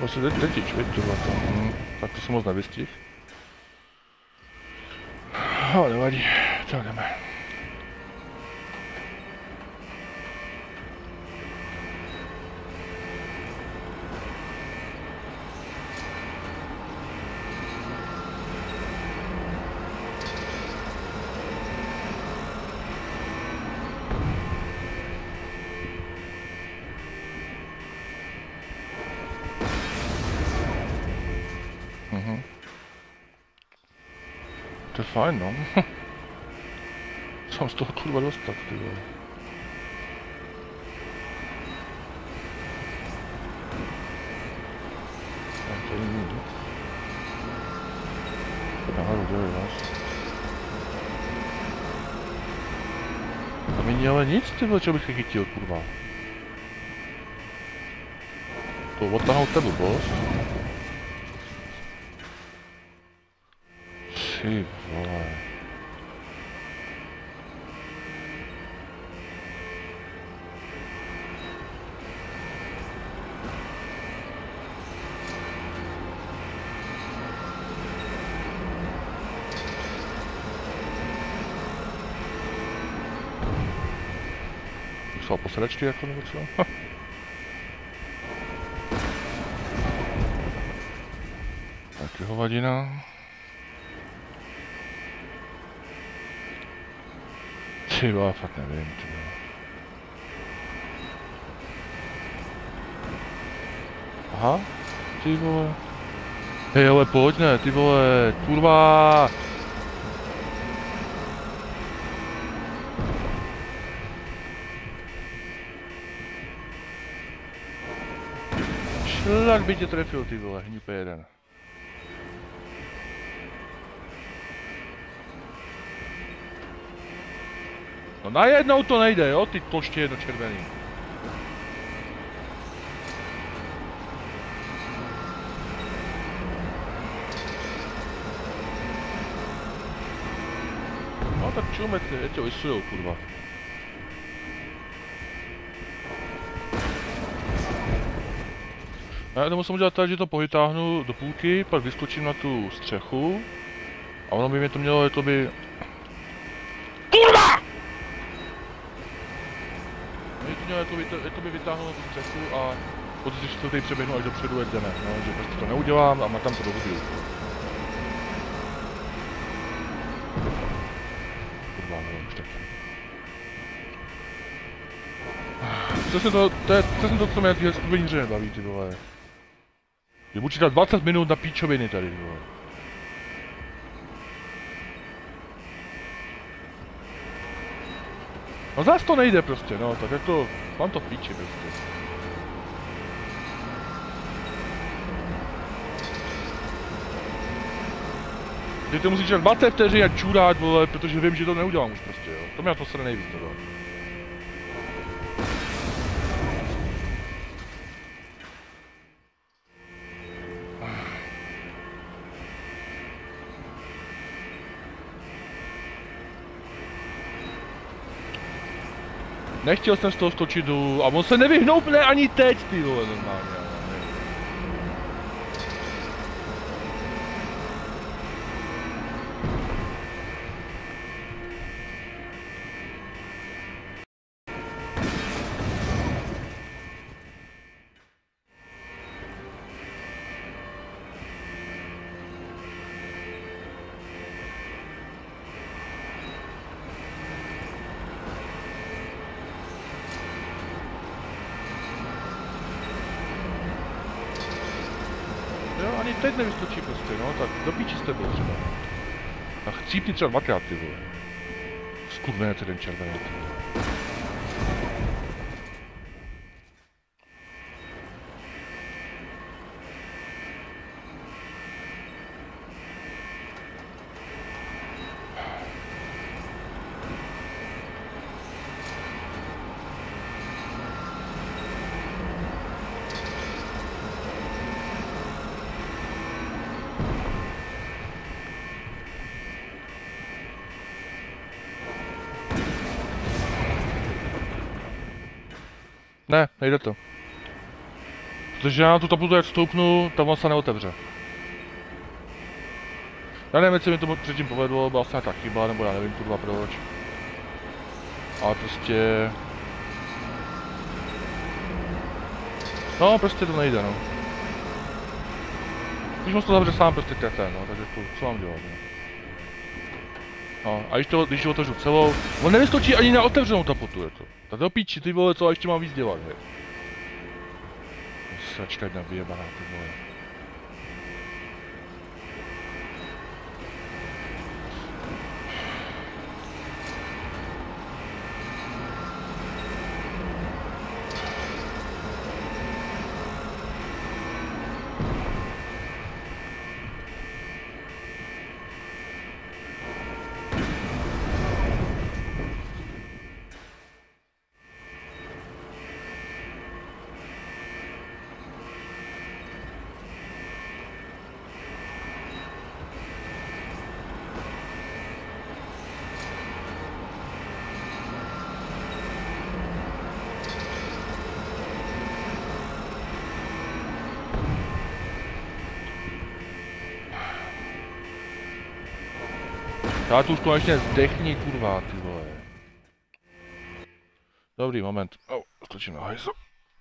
Vlastně teď, viď, tohle to. Tak to jsem moc nevystihl. No, nevadí, tak jdeme. To je fajn, no. Jsem z toho kurva dostat, ty vole. Tam to není nic. To nahoru dělej vás. Tam není ale nic, ty vole, čo bych se chytil, kurva. To odtáhnout tebe, boss. Ty vole. Musel posedačky jako nebo co? Taky hovadina. Ty vole, fakt nevím, ty vole. Aha, ty vole. Hej, ale pojď ne, ty vole, kurva. Šlak by tě trefil, ty vole, hnípe jeden. No najednou to nejde, jo, ty toště jednočervený. No tak čume, je tě vysujou, kurva. Já to musím udělat tak, že to pohytáhnu do půlky, pak vyskočím na tu střechu. A ono by mě to mělo, jakoby... KURVA! Mě to mělo jakoby vytáhnout na tu střechu a potom si to tady přeběhnu až dopředu, jak jdeme. No, že prostě to neudělám a tam to dohubiju. Kurva, nevím, už tak. Přesně to, co mě na téhle skupení hře nebaví, ty vole. Je budu čítat 20 minut na píčoviny tady, ty vole. No zás to nejde prostě, no, tak jako, mám to v píči prostě. Ty to musíš dělat 20 vteřin a čurát, vole, protože vím, že to neudělám už prostě, jo. To mě to sere nejvíc, to. Nechtěl jsem z toho skočit dolů a on se nevyhnoupne ani teď, ty vole, normálně. Jo, ani teď nevyskočí prostě, no, tak do píči s tebou třeba. A chcípni třeba dvakrát, ty vole. Skurvený ten červený, ty vole. Ne, nejde to. Protože já na tu tabutu jak stoupnu, tam on se neotevře. Já nevím, jestli mi to předtím povedlo, byla asi nějaká chyba, nebo já nevím kurva proč. Ale prostě... No, prostě to nejde, no. Když moc to zavře sám prostě ten, no, takže to, co mám dělat, no. No, a když to otevřu celou, on nevystočí ani na otevřenou tapotu, je to. Tak do píči, ty vole, co a ještě mám víc dělat, hej. Sračka jedna vyjebaná, ty vole. Já tu už konečně zdechni, kurva, ty vole. Dobrý, moment. Skočím na hajzl.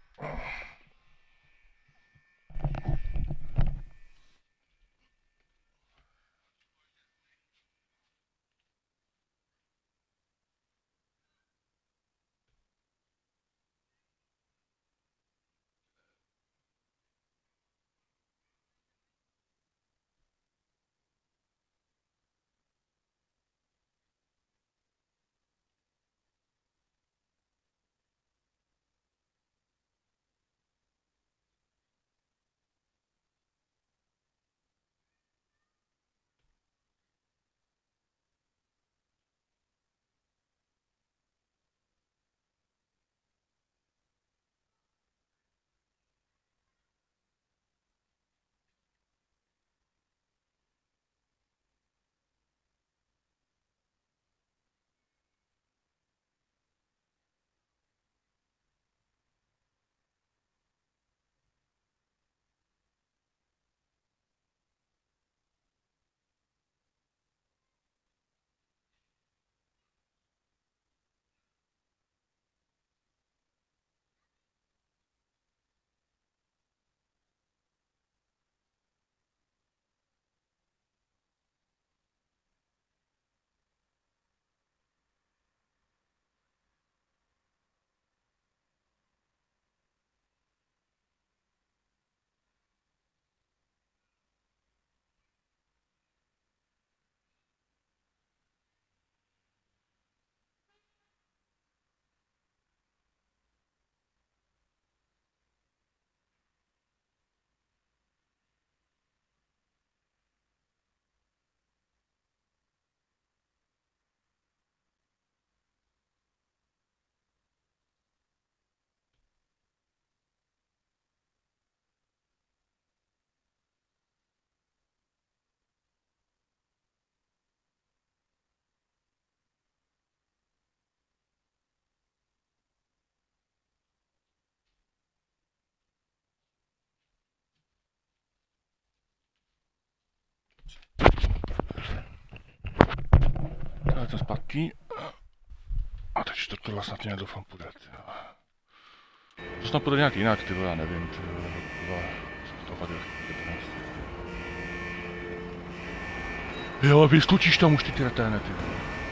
Tak to zpátky. A teď to tohle snad nějak doufám půjde, tyjo. To snad půjde nějak jinak, tyjo, já nevím, tyjo. To vadí. Jo, vyskočíš tam už ty retény, tyjo.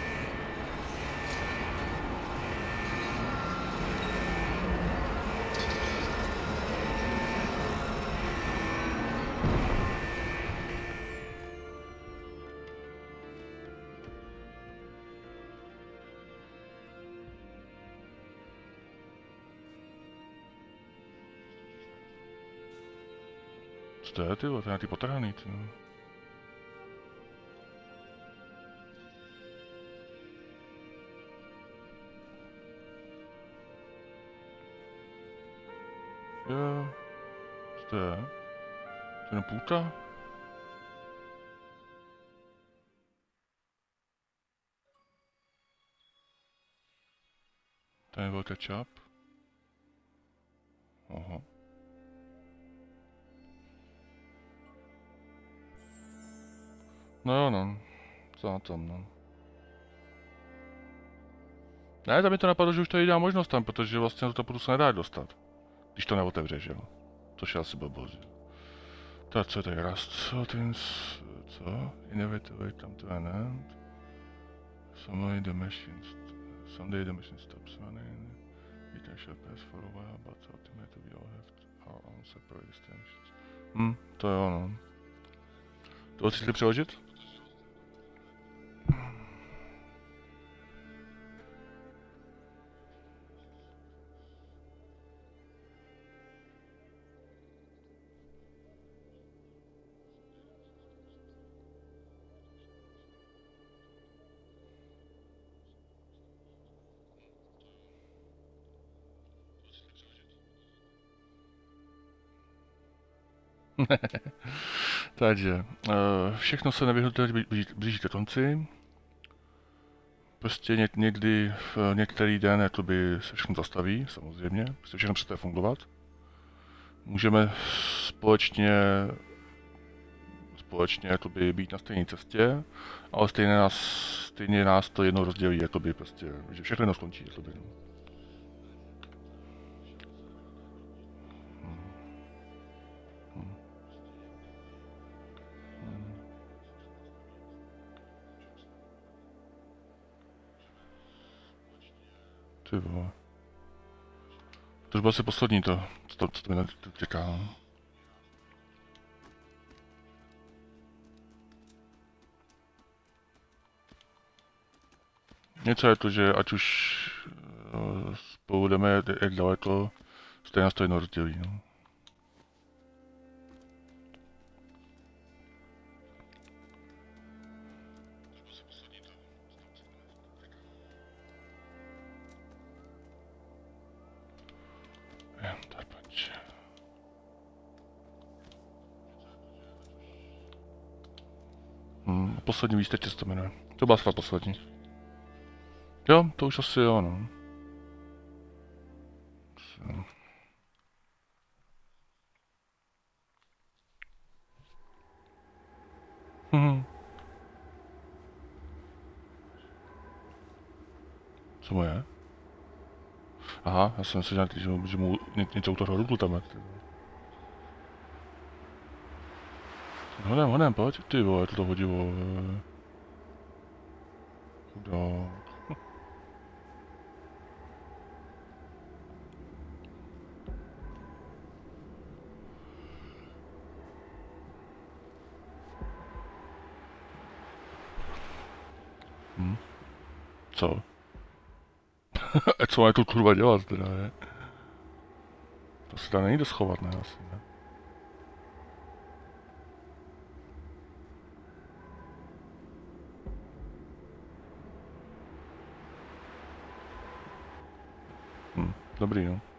Co to je, tyjo? To je nějaký potrhaný, tyjo. Jo. Co to je? To je jenom půlka? To je velký čap. Aha. No jo, no. Co na tom, no. Ne, tam mi to napadlo, že už to je jediná možnost tam, protože vlastně to půdu se nedá dostat. Když to neotevřeš, jo. Což je asi blbost, jo. Tak co je tady Rust Settings, co? Inevitably come to an end. Someday the machine stops running. It shall pass for a while, but ultimately we all have our own separate destinations. To jo, no. To chceš přeložit? Takže, všechno se nevyhnutelně blíží ke konci. Prostě někdy v některý den jakoby se všechno zastaví, samozřejmě, prostě všechno přestane fungovat. Můžeme společně jakoby být na stejné cestě, ale stejně nás to jednou rozdělí, jakoby prostě, že všechno jednou skončí, jakoby. Ty vole. To už bylo asi poslední co to mi čeká. Něco je to, že ať už spolu jdeme jak daleko, stejně nás to jedno rozdělí, no. Poslední výsteč se to jmenuje. To byla fakt poslední. Jo, to už asi jo, no. Co mu je? Aha, já jsem si myslel, že mu něco u toho ruplu tam. Honem, pojď, ty vole, to hodivo. Chudák. Co? Co má tu kurva dělat teda, je? To se tam není doschovat, ne, asi, ne? Dobrý, no.